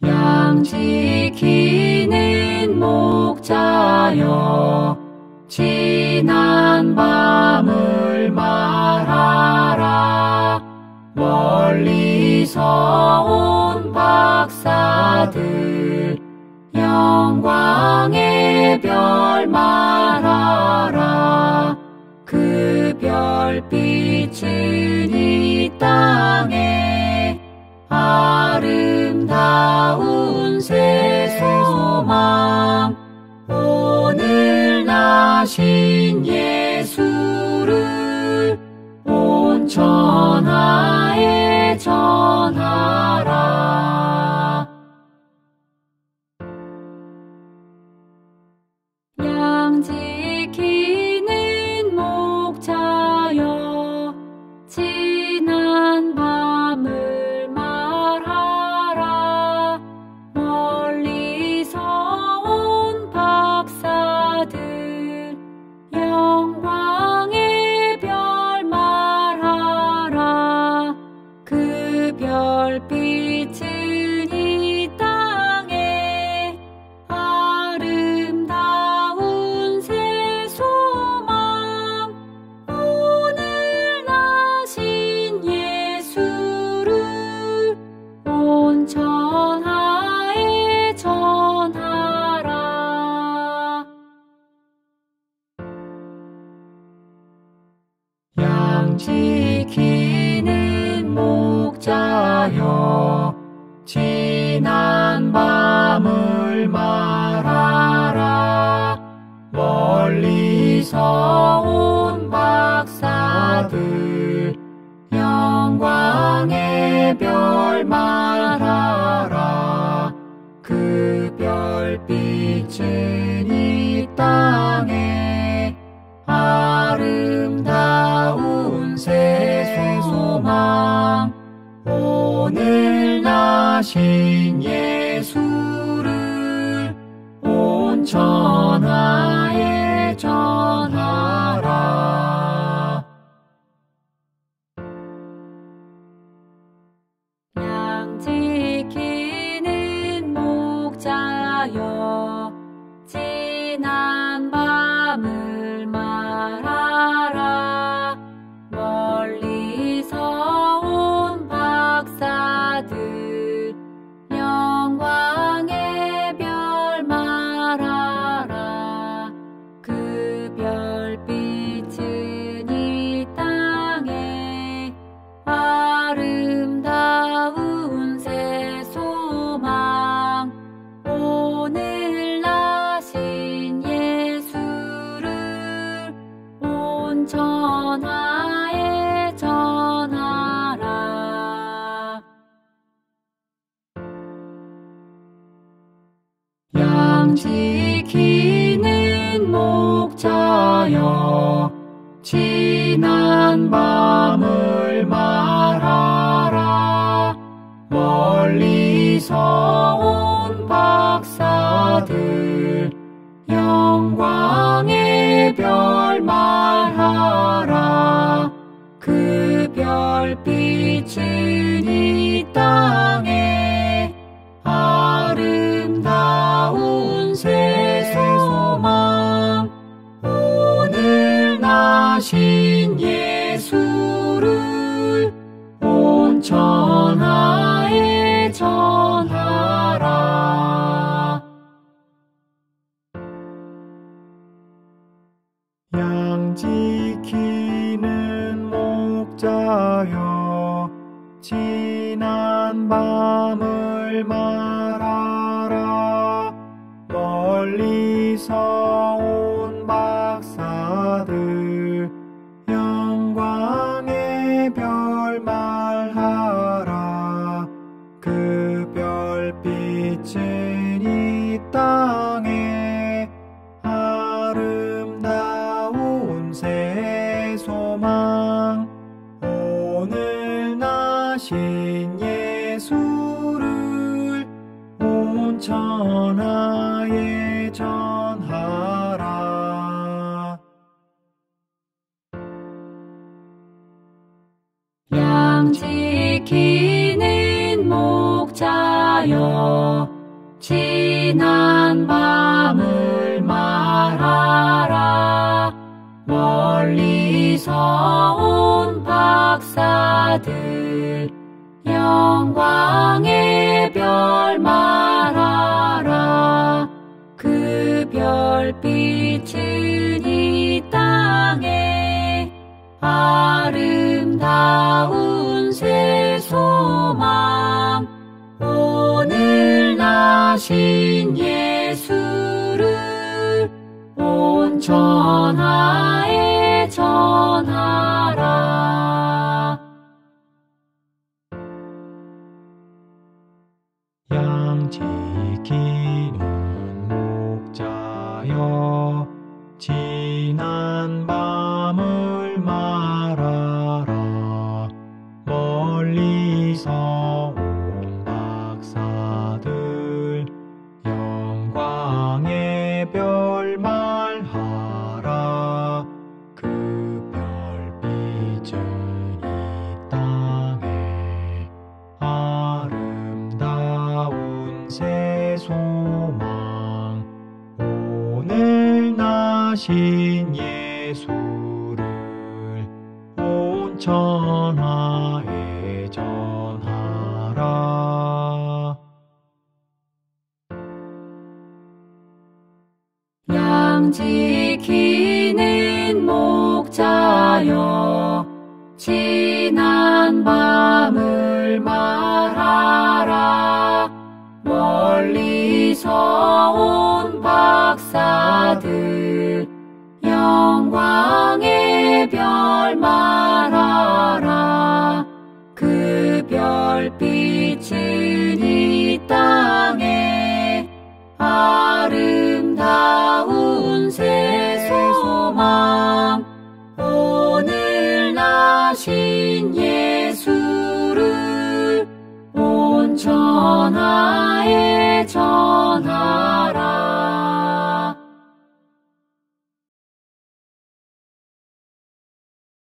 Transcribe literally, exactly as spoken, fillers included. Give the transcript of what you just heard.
양 지키는 목자여, 지난 밤을 말하라. 멀리서 온 박사들, 영광의 별 말하라. 그 별빛은 이 땅에 아름다운 새 소망, 오늘 나신 예수를 온 천하에 전하라. 양 지키는 목자여, 지난 밤을 말하라. 멀리서 온 박사들, 영광의 별 말하라. 그 별빛은 이 땅에 아름다운 새 소망, 오늘 나신 예수를 온 천하에 전하라. 양 지키는 목자여, 지난 밤을 말하라. 멀리서 온 박사들, 영광의 별 말하라. 그 별빛은 이 땅에 아름다운 새 소망, 오늘 나신 예수를 온 천하에 전하라. 양 지키는 목자여, 지난 밤을 말하라. 멀리서 온 박사들, 영광의 별 말하라. 그 별빛은 이 땅에 아름다운 새 소망, 오늘 나신 예수를 온 천하에 전하라. 양 지키는 목자여, 지난 밤을 말하라. 멀리서 온 박사들, 영광의 별 말하라. 그 별빛은 이 땅에 아름다운 새 소망, 오늘 나신 예수를 온 천하에 전하라. 양 지키는 목자여, 지난 밤을 말하라. 멀리서 온 박사들, 영광의 별 말하라. 그 별빛은 이 땅에 아름다운 새 소망, 오늘 나신 예수를 온 천하에 전하라. 양 지키는 목자여, 지난 밤을 말하라. 멀리서 온 박사들 영광의 별 말하라. 그 별빛은 이 땅에 아름다운 새 소망. 오늘 나신 예수를 온 천하에 전하라. 양 지키는 목자여 지난 밤을 말하라. 멀리서 온 박사들 영광의 별 말하라. 그 별빛은 이 땅에 아름다운 새 소망. 오늘 나신 예수를 온 천하에 전하라. 양 지키는 목자여 지난 밤을 말하라. 멀리서 온 박사들 영광의 별 말하라. 그 별빛은 이 땅에 아름다운 새 소망. 오늘 나신 예수를 온 천하에 전하라.